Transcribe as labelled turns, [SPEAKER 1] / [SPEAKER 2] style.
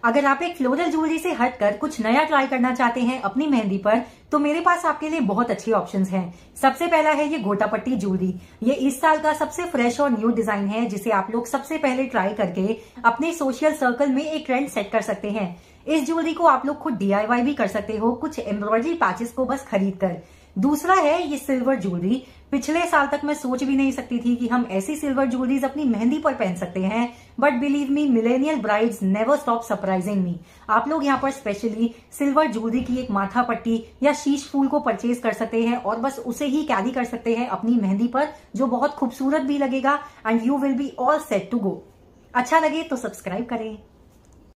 [SPEAKER 1] अगर आप एक फ्लोरल ज्वेलरी से हटकर कुछ नया ट्राई करना चाहते हैं अपनी मेहंदी पर, तो मेरे पास आपके लिए बहुत अच्छी ऑप्शंस हैं। सबसे पहला है ये गोटापट्टी ज्वेलरी। ये इस साल का सबसे फ्रेश और न्यू डिजाइन है, जिसे आप लोग सबसे पहले ट्राई करके अपने सोशल सर्कल में एक ट्रेंड सेट कर सकते हैं। इस ज्वेलरी को आप लोग खुद DIY भी कर सकते हो, कुछ एम्ब्रॉयडरी पैचेस को बस खरीद कर। दूसरा है ये सिल्वर ज्वेलरी। पिछले साल तक मैं सोच भी नहीं सकती थी कि हम ऐसी सिल्वर ज्वेलरीज अपनी मेहंदी पर पहन सकते हैं, but believe me, millennial brides never stop surprising me. आप लोग यहाँ पर स्पेशली सिल्वर ज्वेलरी की एक माथा पट्टी या शीश फूल को परचेज कर सकते हैं और बस उसे ही कैरी कर सकते हैं अपनी मेहंदी पर, जो बहुत खूबसूरत भी लगेगा and you will be all set to go. अच्छा लगे तो सब्सक्राइब करें।